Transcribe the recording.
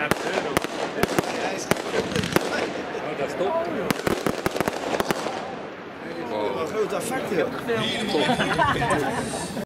€50. Oh, dat is top. Een groot effect, joh.